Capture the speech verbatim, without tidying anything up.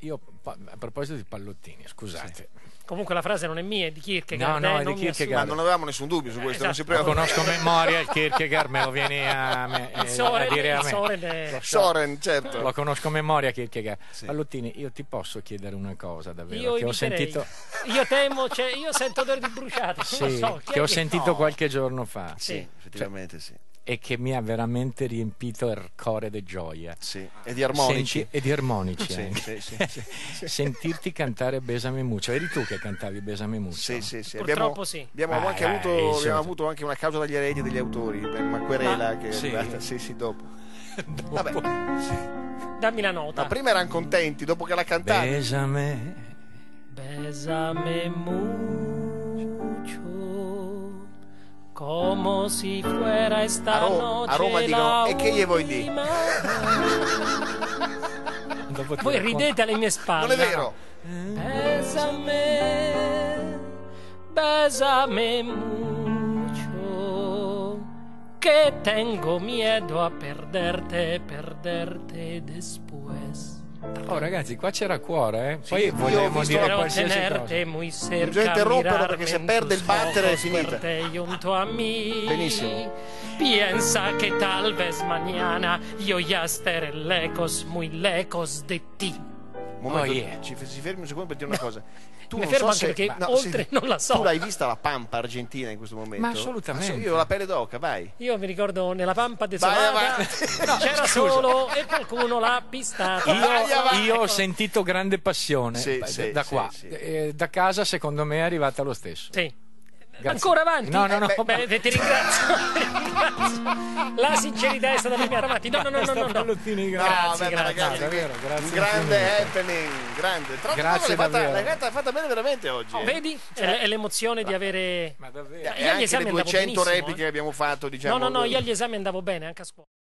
io a proposito di pallottini, scusate. Sì. Comunque la frase non è mia, è di Kierkegaard. No, no, eh, è di Kierkegaard. Ma non avevamo nessun dubbio su questo, eh, esatto. non si preoccupa. Conosco memoria il Kierkegaard, me lo vieni a, me, il Soren, a dire a me. il Soren, è... Soren, certo. Lo conosco memoria Kierkegaard. Sì. Pallottini, io ti posso chiedere una cosa davvero? Io che ho sentito... Io temo, cioè, io sento odore di bruciato. Sì, non lo so, che ho che... sentito no. qualche giorno fa. Sì, sì, effettivamente sì. E che mi ha veramente riempito il cuore di gioia. Sì, e di armonici. Senti, e di armonici sì, anche. sì, sì, sì. Sentirti cantare Besame Muccio. Eri tu che cantavi Besame Muccio? Sì, sì, sì. Purtroppo abbiamo, sì. Abbiamo, Ah, anche eh, avuto, insomma. abbiamo avuto anche una causa dagli eredi degli autori, una querela Ma, che sì. è arrivata. Sì, sì, dopo. Dopo. Vabbè. Dammi la nota. Ma prima erano contenti, dopo che la cantavi. Besame. Besame mucho. Como si fuera esta A, Ro- noche a Roma dicono, e che gli vuoi dire? última. Dopo ti Voi racconto. ridete alle mie spalle. Non è vero. Bésame, bésame mucho, que tengo miedo a perderte, perderte después. Oh ragazzi, qua c'era cuore, eh? Poi Sì, io ho volevamo visto dire la- qualsiasi tenerte cosa. muy cerca, Bisogna interromperlo mirarme perché se en perde tus il battere è ojos, finita. verte junto a mí. Benissimo. Piensa que tal vez mañana yo ya estaré lejos, muy lejos de ti. Un momento, Oh, yeah. ci, si fermi un secondo per dire una cosa. Tu Mi non fermo so anche se- perché no, oltre sì. non la so. Tu l'hai vista la Pampa argentina in questo momento? Ma assolutamente. Io ho la pelle d'oca, vai. Io mi ricordo nella Pampa Vai desolata avanti. c'era solo e qualcuno l'ha pistata. Io, Vai avanti. io ho sentito grande passione Sì, da, sì, da sì, qua. sì. Eh, da casa secondo me è arrivata lo stesso. Sì. Grazie. Ancora avanti? No, no, no. Eh, beh, ti ringrazio. ti ringrazio. La sincerità è stata la mia avanti. No, no, no, no, no. no. Pallottini, No, grazie. vabbè, ma grazie. ragazzi, No, davvero, grazie un grande infinite. happening, grande. Tra l'altro Grazie l'hai fatta, davvero. l'hai fatta, fatta bene veramente oggi. Oh, eh. vedi? È, è l'emozione di avere... Ma davvero. Io agli E anche esami le andavo duecento benissimo, repliche eh. che abbiamo fatto, diciamo. No, no, no, io agli esami andavo bene, anche a scuola.